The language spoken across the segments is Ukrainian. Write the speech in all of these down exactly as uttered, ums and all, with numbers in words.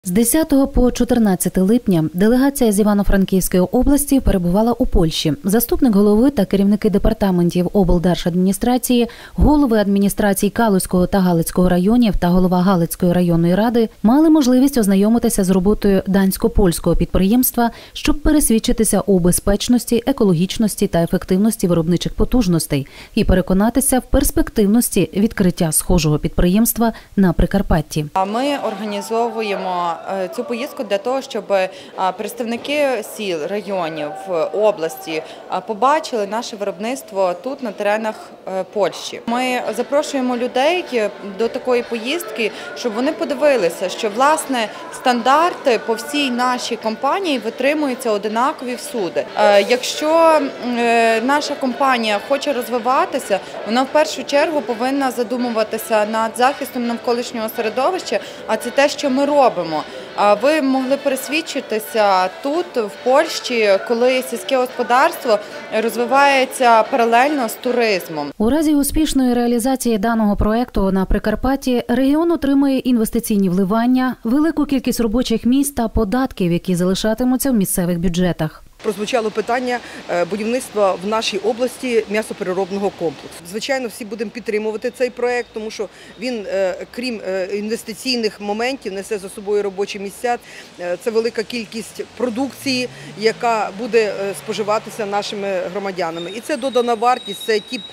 З десятого по чотирнадцяте липня делегація з Івано-Франківської області перебувала у Польщі. Заступник голови та керівники департаментів облдержадміністрації, голови адміністрацій Калузького та Галицького районів та голова Галицької районної ради мали можливість ознайомитися з роботою дансько-польського підприємства, щоб пересвідчитися у безпечності, екологічності та ефективності виробничих потужностей і переконатися в перспективності відкриття схожого підприємства на Прикарпатті. Ми організовуємо цю поїздку для того, щоб представники сіл, районів, області побачили наше виробництво тут, на теренах Польщі. Ми запрошуємо людей до такої поїздки, щоб вони подивилися, що, власне, стандарти по всій нашій компанії витримуються одинакові всюди. Якщо наша компанія хоче розвиватися, вона в першу чергу повинна задумуватися над захистом навколишнього середовища, а це те, що ми робимо. Ви могли пересвідчитися тут, в Польщі, коли сільське господарство розвивається паралельно з туризмом. У разі успішної реалізації даного проєкту на Прикарпатті регіон отримує інвестиційні вливання, велику кількість робочих місць та податків, які залишатимуться в місцевих бюджетах. Прозвучало питання будівництва в нашій області м'ясопереробного комплексу. Звичайно, всі будемо підтримувати цей проєкт, тому що він, крім інвестиційних моментів, несе за собою робочі місця. Це велика кількість продукції, яка буде споживатися нашими громадянами. І це додана вартість, це ті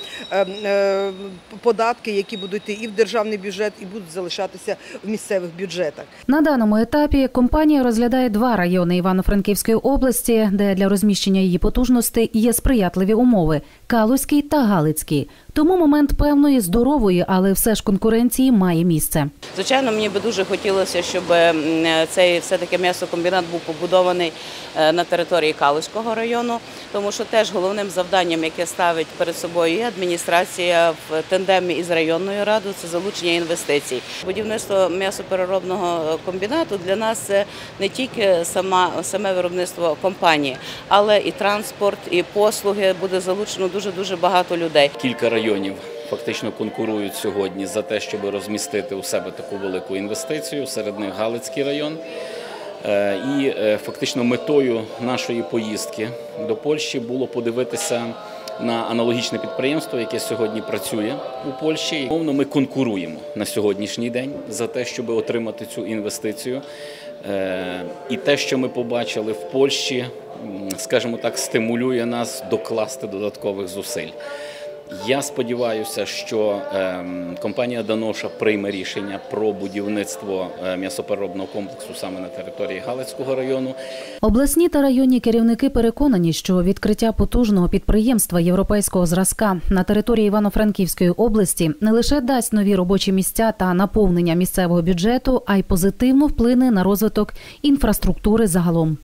податки, які будуть йти і в державний бюджет, і будуть залишатися в місцевих бюджетах. На даному етапі компанія розглядає два райони Івано-Франківської області, де для розміщення її потужностей є сприятливі умови – Калузький та Галицький. Тому момент певної, здорової, але все ж конкуренції має місце. Звичайно, мені би дуже хотілося, щоб цей все-таки м'ясокомбінат був побудований на території Калузького району, тому що теж головним завданням, яке ставить перед собою і адміністрація в тандемі із районною радою, це залучення інвестицій. Будівництво м'ясопереробного комбінату для нас це не тільки сама, саме виробництво компанії, але і транспорт, і послуги, буде залучено дуже-дуже багато людей. Кілька районів фактично конкурують сьогодні за те, щоб розмістити у себе таку велику інвестицію, серед них Галицький район. І фактично метою нашої поїздки до Польщі було подивитися на аналогічне підприємство, яке сьогодні працює у Польщі. Мовно, ми конкуруємо на сьогоднішній день за те, щоб отримати цю інвестицію. І те, що ми побачили в Польщі, скажімо так, стимулює нас докласти додаткових зусиль. Я сподіваюся, що компанія «Даноша» прийме рішення про будівництво м'ясопереробного комплексу саме на території Галицького району. Обласні та районні керівники переконані, що відкриття потужного підприємства європейського зразка на території Івано-Франківської області не лише дасть нові робочі місця та наповнення місцевого бюджету, а й позитивно вплине на розвиток інфраструктури загалом.